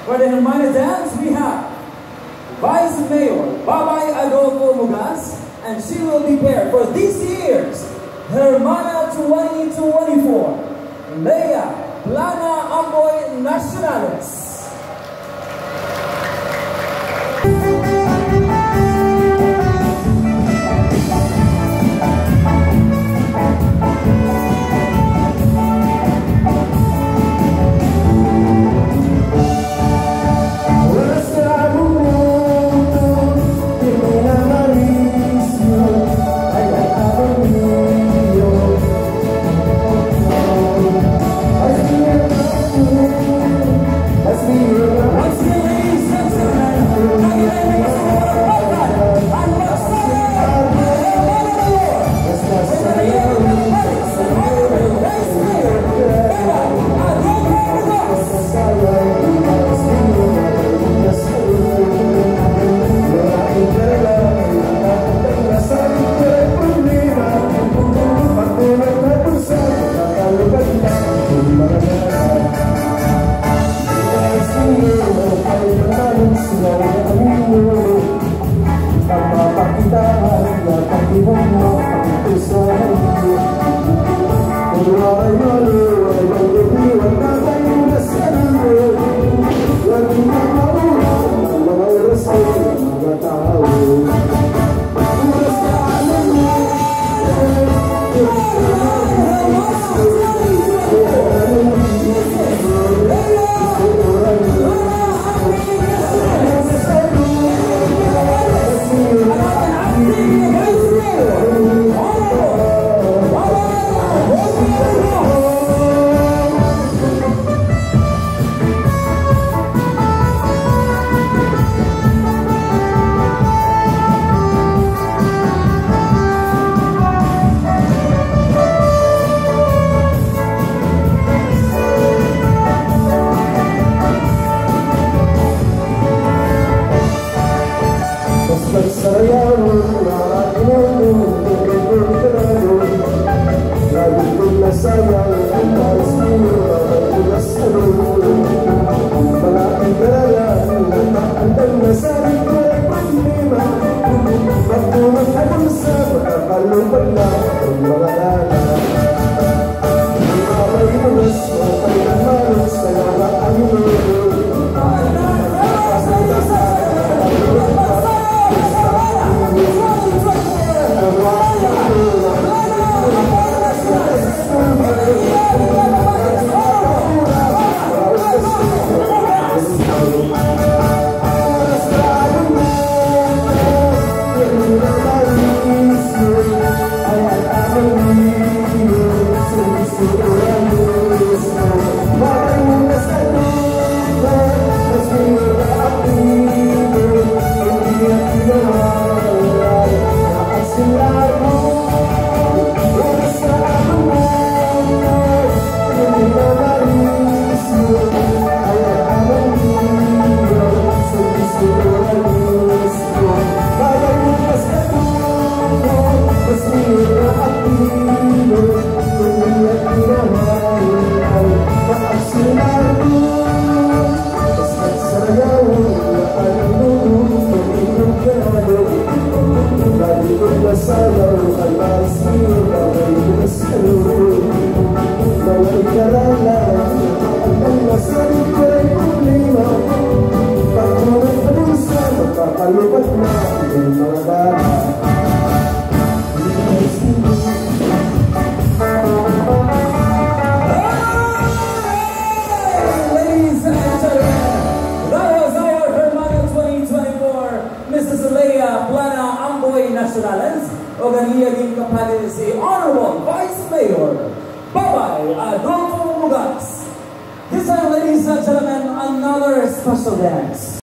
For the Hermana dance, we have Vice Mayor Babay Adolfo Mugas, and she will be paired for this year's Hermana 2024, Leia Plana Amboy Nacionales. Plana Amboy Nacionales, o ganiyaging kapatid si Honorable Vice Mayor Babay Adolfo Mugas. This time, ladies and gentlemen, another special dance.